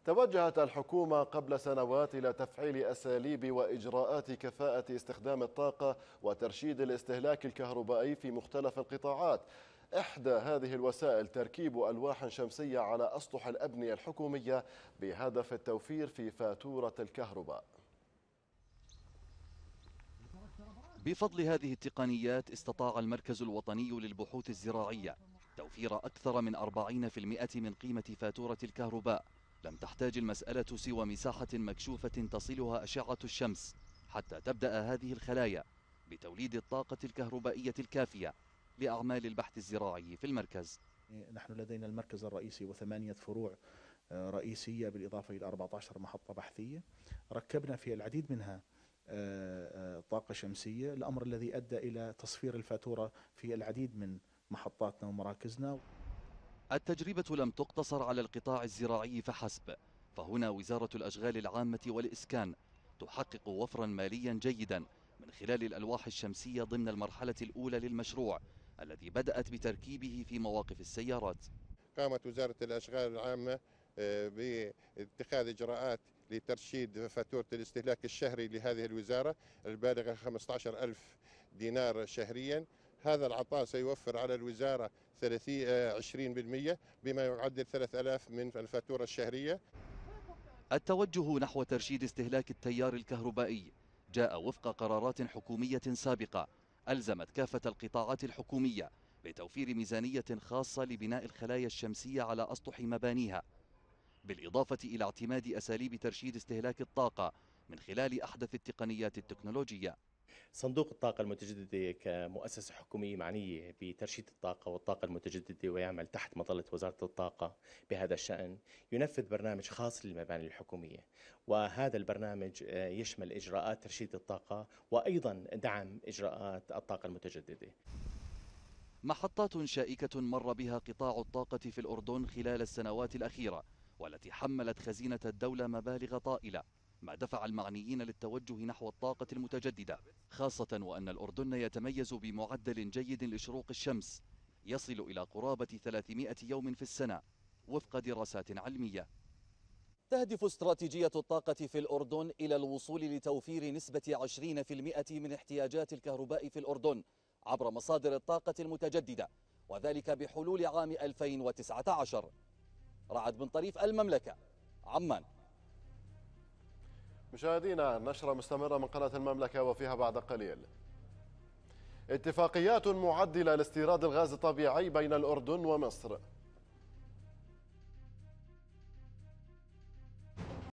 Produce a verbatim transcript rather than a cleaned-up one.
توجهت الحكومة قبل سنوات إلى تفعيل أساليب وإجراءات كفاءة استخدام الطاقة وترشيد الاستهلاك الكهربائي في مختلف القطاعات. إحدى هذه الوسائل تركيب ألواح شمسية على أسطح الأبنية الحكومية بهدف التوفير في فاتورة الكهرباء. بفضل هذه التقنيات استطاع المركز الوطني للبحوث الزراعية توفير أكثر من أربعين بالمئة من قيمة فاتورة الكهرباء. لم تحتاج المسألة سوى مساحة مكشوفة تصلها أشعة الشمس حتى تبدأ هذه الخلايا بتوليد الطاقة الكهربائية الكافية لأعمال البحث الزراعي في المركز. نحن لدينا المركز الرئيسي وثمانية فروع رئيسية بالإضافة إلى أربعة عشر محطة بحثية، ركبنا في العديد منها طاقة شمسية، الأمر الذي أدى إلى تصفير الفاتورة في العديد من محطاتنا ومراكزنا. التجربة لم تقتصر على القطاع الزراعي فحسب، فهنا وزارة الأشغال العامة والإسكان تحقق وفرا ماليا جيدا من خلال الألواح الشمسية ضمن المرحلة الأولى للمشروع الذي بدأت بتركيبه في مواقف السيارات. قامت وزارة الأشغال العامة باتخاذ إجراءات لترشيد فاتورة الاستهلاك الشهري لهذه الوزارة البالغة خمسة عشر ألف دينار شهريا. هذا العطاء سيوفر على الوزارة عشرين بالمئة بما يعدل ثلاثة آلاف من الفاتورة الشهرية. التوجه نحو ترشيد استهلاك التيار الكهربائي جاء وفق قرارات حكومية سابقة ألزمت كافة القطاعات الحكومية بتوفير ميزانية خاصة لبناء الخلايا الشمسية على أسطح مبانيها، بالإضافة إلى اعتماد أساليب ترشيد استهلاك الطاقة من خلال أحدث التقنيات التكنولوجية. صندوق الطاقة المتجددة كمؤسسة حكومية معنية بترشيد الطاقة والطاقة المتجددة ويعمل تحت مظلة وزارة الطاقة بهذا الشأن، ينفذ برنامج خاص للمباني الحكومية، وهذا البرنامج يشمل إجراءات ترشيد الطاقة وأيضا دعم إجراءات الطاقة المتجددة. محطات شائكة مر بها قطاع الطاقة في الأردن خلال السنوات الأخيرة والتي حملت خزينة الدولة مبالغ طائلة، ما دفع المعنيين للتوجه نحو الطاقة المتجددة، خاصة وأن الأردن يتميز بمعدل جيد لشروق الشمس يصل إلى قرابة ثلاثمئة يوم في السنة وفق دراسات علمية. تهدف استراتيجية الطاقة في الأردن إلى الوصول لتوفير نسبة عشرين بالمئة من احتياجات الكهرباء في الأردن عبر مصادر الطاقة المتجددة، وذلك بحلول عام ألفين وتسعة عشر. رعد بن طريف، المملكة، عمان. مشاهدينا، نشرة مستمرة من قناة المملكة وفيها بعد قليل. اتفاقيات معدلة لاستيراد الغاز الطبيعي بين الأردن ومصر.